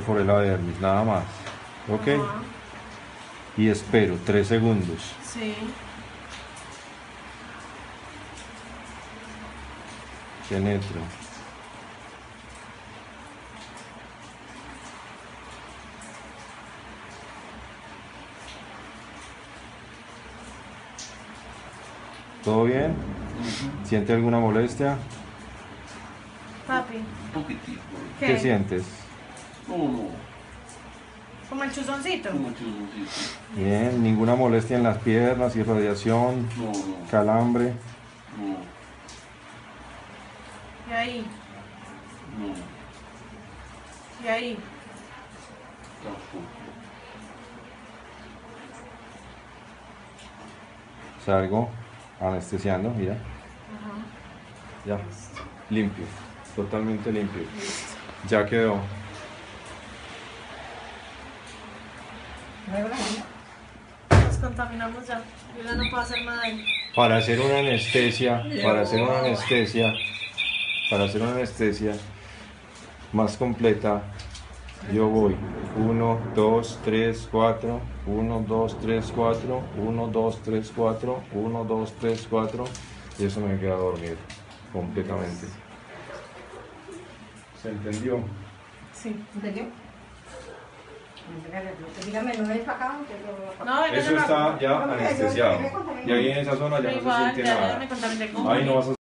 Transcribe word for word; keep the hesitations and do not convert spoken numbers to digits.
por el dermis, nada más. ¿Ok? Ajá. Y espero tres segundos. Sí. Penetro. ¿Todo bien? Ujú. ¿Siente alguna molestia? Papi, Un poquitico. ¿qué? ¿Qué sientes? No, no. ¿Como el chuzoncito? Como chuzoncito. Bien, ninguna molestia en las piernas, irradiación, No, no. calambre. No, ¿Y ahí? no. ¿Y ahí? Tampoco. Salgo anestesiando, mira. Ajá. Ya, limpio, totalmente limpio. Ya quedó. Nos contaminamos ya. Yo ya no puedo hacer nada ahí. Para hacer una anestesia, para hacer una anestesia, para hacer una anestesia más completa, yo voy uno, dos, tres, cuatro, uno, dos, tres, cuatro, uno, dos, tres, cuatro, uno, dos, tres, cuatro, y eso me queda dormido completamente. ¿Se entendió? Sí. ¿Entendió? Dígame, no me he sacado. No, venga, Eso no, no. está ya No, no, yo- anestesiado. yo me contaminé. Y ahí en esa zona ya Pero no se igual, siente ya, ya nada. me contaminé con Ahí no vas a